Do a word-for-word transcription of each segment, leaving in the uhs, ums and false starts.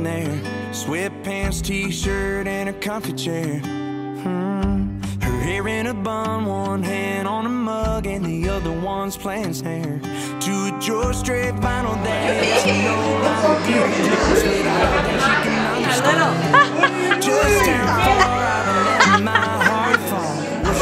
there. Sweatpants, t-shirt, and a comfy chair. Hmm. Her hair in a bun, one hand on a mug, and the other one's playing snare. To a George Strait vinyl that you know how to get it. She can understand. Just stand far out and let my heart fall.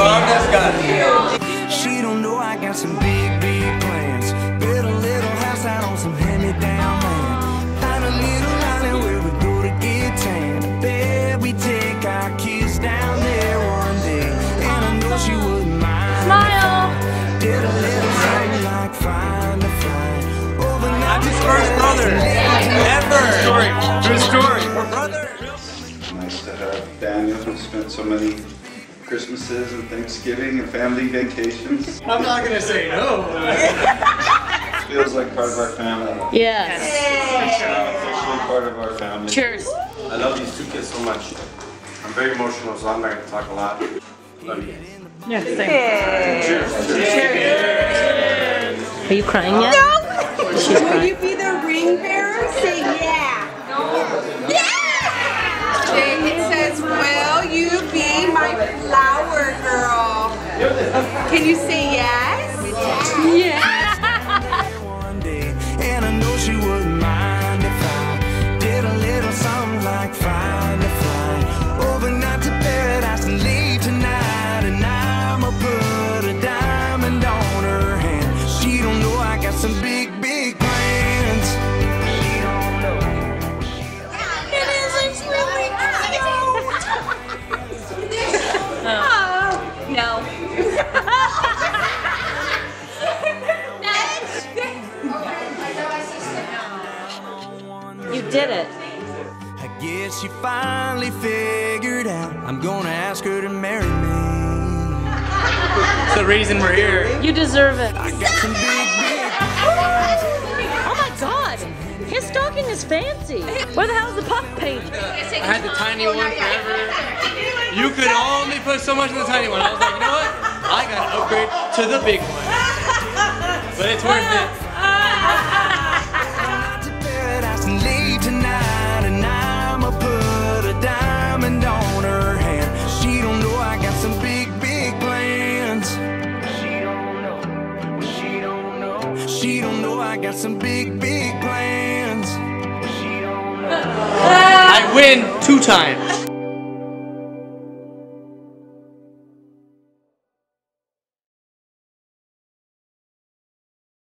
She don't know I got some big, big plans. Build a little house out on some hand-me-down land. Find a little island where we go to get tan. Bet we take our kids down there one day. And I know she wouldn't mind. Smile. Did a little something like find a fly. I'm his first brother ever. Story. True story. We're brothers. Nice to have Daniel who spent so many Christmases and Thanksgiving and family vacations. I'm not gonna say no. Feels like part of our family. Yes. Officially part of our family. Cheers. I love these two kids so much. I'm very emotional, so I'm not going to talk a lot. Love you. Yeah, same. Cheers. Cheers. Are you crying yet? No! She's Will crying. you be the ring bearer? Say yeah. Yeah! Jake says, will you be my flower girl? Can you say yes? Yeah. One day, and I know she wouldn't mind if I did a little something like find a fly. Overnight to paradise and leave tonight, and I'ma put a diamond on her hand. She don't know I got some big, big plans. She don't know. It is, it's really cute. Oh, no. You did it. I guess she finally figured out I'm gonna ask her to marry me. It's the reason we're here. You deserve it. I got some big, big Oh my God. His stocking is fancy. Where the hell's the puff page? I had the tiny one forever. You could only put so much in the tiny one. I was like, you know what? I gotta upgrade to the big one. But it's worth it. to paradise and leave tonight, and I'ma put a diamond on her hand. She don't know I got some big, big plans. She don't know. She don't know. She don't know I got some big, big plans. She don't know. I win two times.